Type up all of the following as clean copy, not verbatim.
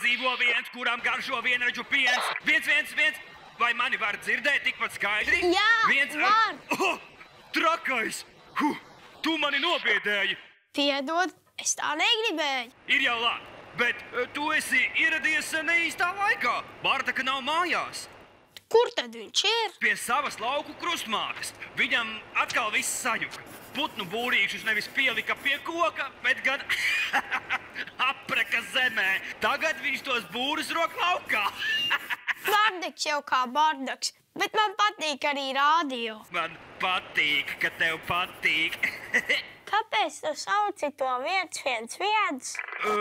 dzīvo viens, kurām garšo vienradžu piens. Viens. Vai mani var dzirdēt tikpat skaidri? Jā, var. Trakais! Tu mani nobiedēji! Piedod, es tā negribēju. Ir jau labi, bet tu esi ieradies ne īstā laikā. Bardaka nav mājās. Kur tad viņš ir? Pie savas lauku krustmātes. Viņam atkal viss sajuka. Putnu būrīšus nevis pielika pie koka, bet gan apreka zemē. Tagad viņš tos būrus rok laukā. Bardaks jau kā bardaks, bet man patīk arī radio. Man patīk, ka tev patīk. Kāpēc tu sauci to 111?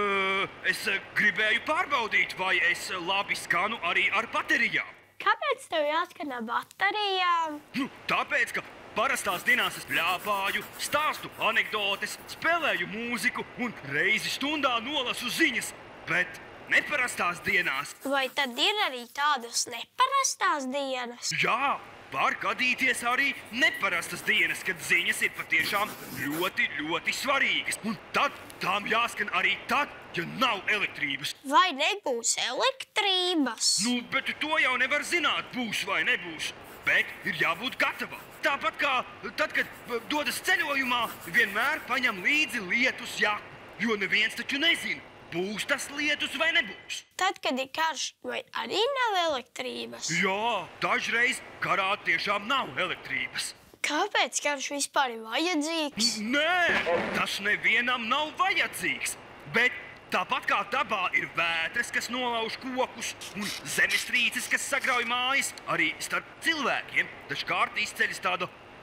Es gribēju pārbaudīt, vai es labi skanu arī ar baterijām. Kāpēc tev jāskan ar baterijām? Tāpēc, ka parastās dienās es pļāpāju, stāstu anekdotes, spēlēju mūziku un reizi stundā nolasu ziņas, bet neparastās dienās. Vai tad ir arī tādas neparastās dienas? Jā, var gadīties arī neparastas dienas, kad ziņas ir patiešām ļoti, ļoti svarīgas. Un tad tām jāskan arī tad, ja nav elektrības. Vai nebūs elektrības? Bet to jau nevar zināt, būs vai nebūs. Bet ir jābūt gatavam. Tāpat kā tad, kad dodas ceļojumā, vienmēr paņem līdzi lietus jaku, jo neviens taču nezina, būs tas lietus vai nebūs. Tad, kad ir karš, vai arī nav elektrības? Jā, dažreiz karā tiešām nav elektrības. Kāpēc karš vispār ir vajadzīgs? Nē, tas nevienam nav vajadzīgs. Bet tāpat kā dabā ir vētras, kas nolauž kokus, un zemestrīces, kas sagrauj mājas, arī starp cilvēkiem dažkārt izceļas tāda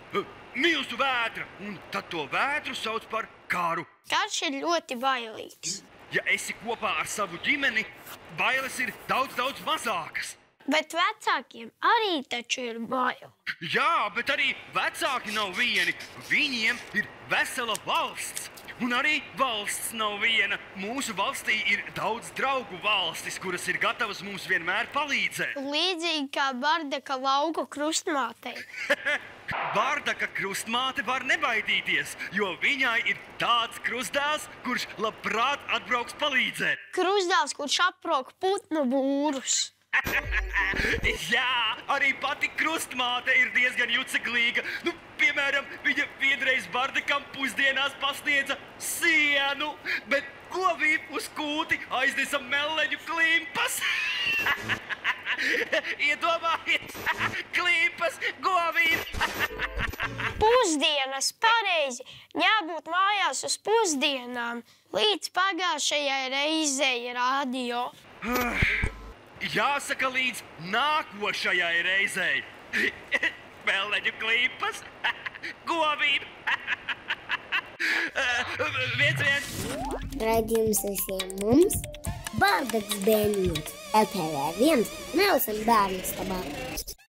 milzu vētra, un tad to vētru sauc par karu. Karš ir ļoti bailīgs. Ja esi kopā ar savu ģimeni, bailes ir daudz mazākas. Bet vecākiem arī taču ir bail. Jā, bet arī vecāki nav vieni. Viņiem ir vesela valsts. Un arī valsts nav viena. Mūsu valstī ir daudz draugu valstis, kuras ir gatavas mums vienmēr palīdzēt. Līdzīgi kā Bardaka lauku krustmātei. Bardaka krustmāte var nebaidīties, jo viņai ir tāds krustdēls, kurš labprāt atbrauks palīdzēt. Krustdēls, kurš aprok putnu būrus. Jā, arī pati krustmāte ir diezgan juceklīga. Piemēram, viņa vienreiz Bardakam pusdienās pasniedza sienu, bet govīm uz kūti aiznesa meleņu klimpas. Iedomājies, klimpas govīm. Pusdienas, pareizi. Jābūt mājās uz pusdienām. Līdz pagājušajai reizei radio. Jāsaka līdz nākošajai reizei. Meleņu klimpas, govīm. 1-1. Raidījums visiem mums. Bardaks bērniņš. LTV1 Nelson bērnistabā.